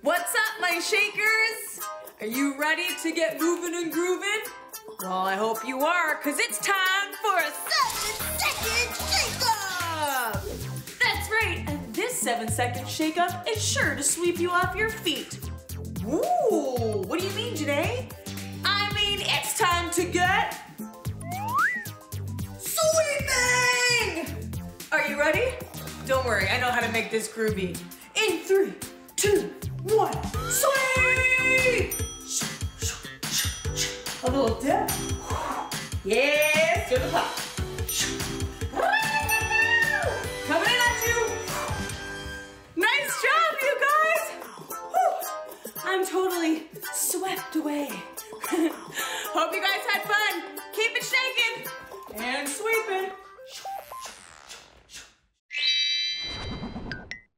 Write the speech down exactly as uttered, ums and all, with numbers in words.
What's up, my shakers? Are you ready to get moving and grooving? Well, I hope you are, because it's time for a seven second shake-up! That's right, and this seven second shake-up is sure to sweep you off your feet. Ooh, what do you mean, Janaye? I mean, it's time to get sweeping! Are you ready? Don't worry, I know how to make this groovy. In three, two, one, sweep! A little dip. Yes, to the top. Coming in at you. Nice job, you guys. I'm totally swept away.